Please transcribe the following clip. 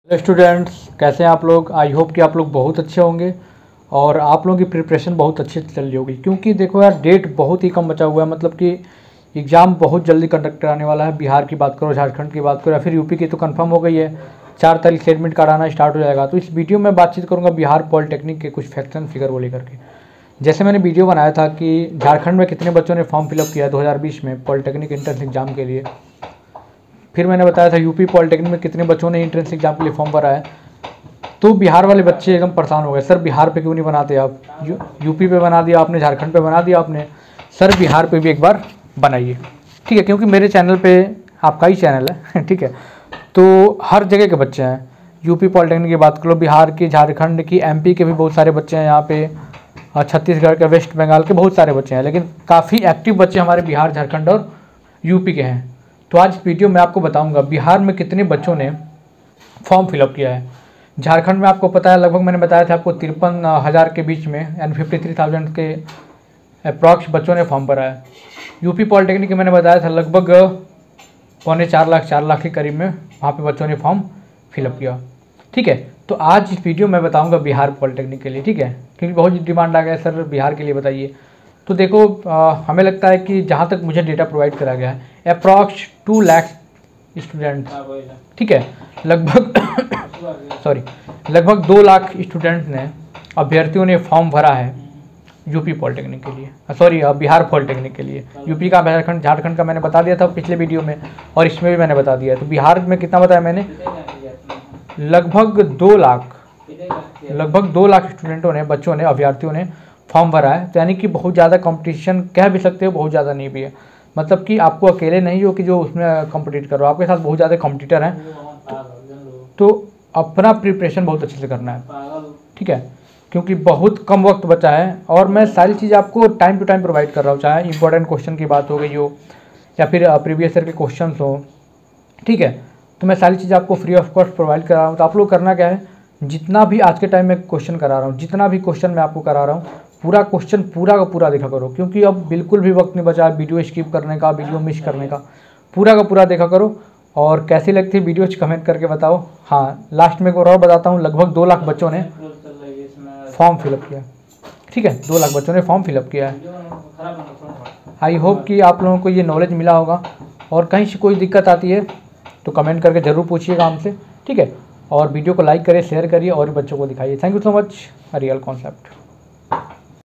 Hello students, कैसे हैं आप लोग। आई होप कि आप लोग बहुत अच्छे होंगे और आप लोगों की प्रिपरेशन बहुत अच्छी चल रही होगी। क्योंकि देखो यार, डेट बहुत ही कम बचा हुआ है। मतलब कि एग्ज़ाम बहुत जल्दी कंडक्ट कराने वाला है। बिहार की बात करो, झारखंड की बात करो या फिर यूपी की तो कंफर्म हो गई है। 4 तारीख से एडमिट कार्ड आना स्टार्ट हो जाएगा। तो इस वीडियो में बातचीत करूँगा बिहार पॉलिटेक्निक के कुछ फैक्ट्स एंड फिगर को लेकर के। जैसे मैंने वीडियो बनाया था कि झारखंड में कितने बच्चों ने फॉर्म फिलअप किया 2020 में पॉलिटेक्निक एंट्रेंस एग्जाम के लिए। फिर मैंने बताया था यूपी पॉलिटेक्निक में कितने बच्चों ने एंट्रेंस एग्जाम के लिए फॉर्म भरा है। तो बिहार वाले बच्चे एकदम परेशान हो गए, सर बिहार पे क्यों नहीं बनाते आप, यूपी पे बना दिया आपने, झारखंड पे बना दिया आपने, सर बिहार पे भी एक बार बनाइए। ठीक है, क्योंकि मेरे चैनल पे आपका ही चैनल है ठीक है, तो हर जगह के बच्चे हैं। यूपी पॉलिटेक्निक की बात करो, बिहार की, झारखंड की, एमपी के भी बहुत सारे बच्चे हैं यहाँ पे, छत्तीसगढ़ के, वेस्ट बंगाल के बहुत सारे बच्चे हैं। लेकिन काफ़ी एक्टिव बच्चे हमारे बिहार, झारखंड और यूपी के हैं। तो आज वीडियो में आपको बताऊंगा बिहार में कितने बच्चों ने फॉर्म फिलअप किया है। झारखंड में आपको पता है लगभग मैंने बताया था आपको 53,000 के बीच में, यानी 53,000 के अप्रॉक्स बच्चों ने फॉर्म भरा है। यूपी पॉलिटेक्निक मैंने बताया था लगभग 4.25 लाख के करीब में वहाँ पे बच्चों ने फॉर्म फिलअप किया। ठीक है, तो आज इस वीडियो में बताऊंगा बिहार पॉलिटेक्निक के लिए। ठीक है, क्योंकि बहुत डिमांड आ गया है, सर बिहार के लिए बताइए। तो देखो, हमें लगता है कि जहाँ तक मुझे डेटा प्रोवाइड करा गया है अप्रॉक्स 2 लाख स्टूडेंट, ठीक है, लगभग 2 लाख स्टूडेंट ने, अभ्यर्थियों ने फॉर्म भरा है यूपी पॉलिटेक्निक के लिए, बिहार पॉलिटेक्निक के लिए। यूपी का, झारखंड का मैंने बता दिया था पिछले वीडियो में और इसमें भी मैंने बता दिया। तो बिहार में कितना बताया मैंने, लगभग 2 लाख स्टूडेंटों ने, बच्चों ने, अभ्यर्थियों ने फॉर्म भरा है। तो यानी कि बहुत ज़्यादा कंपटीशन कह भी सकते हो, बहुत ज़्यादा नहीं भी है। मतलब कि आपको अकेले नहीं हो कि जो उसमें कॉम्पिटिट करो, आपके साथ बहुत ज़्यादा कॉम्पिटिटर हैं। तो अपना प्रिपरेशन बहुत अच्छे से करना है। ठीक है, क्योंकि बहुत कम वक्त बचा है और मैं सारी चीज़ आपको टाइम टू टाइम प्रोवाइड कर रहा हूँ, चाहे इंपॉर्टेंट क्वेश्चन की बात हो गई हो या फिर प्रीवियस ईयर के क्वेश्चन हो। ठीक है, तो मैं सारी चीज़ आपको फ्री ऑफ कॉस्ट प्रोवाइड कर रहा हूँ। तो आप लोग करना क्या है, जितना भी आज के टाइम में क्वेश्चन करा रहा हूँ, जितना भी क्वेश्चन मैं आपको करा रहा हूँ, पूरा क्वेश्चन पूरा का पूरा देखा करो। क्योंकि अब बिल्कुल भी वक्त नहीं बचा है वीडियो स्किप करने का, वीडियो मिस करने का। पूरा का पूरा देखा करो और कैसी लगती है वीडियोज कमेंट करके बताओ। हाँ, लास्ट में एक और बताता हूँ, लगभग 2 लाख बच्चों ने फॉर्म फिलअप किया। ठीक है, 2 लाख बच्चों ने फॉर्म फिलअप किया है। आई होप कि आप लोगों को ये नॉलेज मिला होगा और कहीं से कोई दिक्कत आती है तो कमेंट करके ज़रूर पूछिएगा हमसे। ठीक है, और वीडियो को लाइक करिए, शेयर करिए और बच्चों को दिखाइए। Thank you so much. Real concept.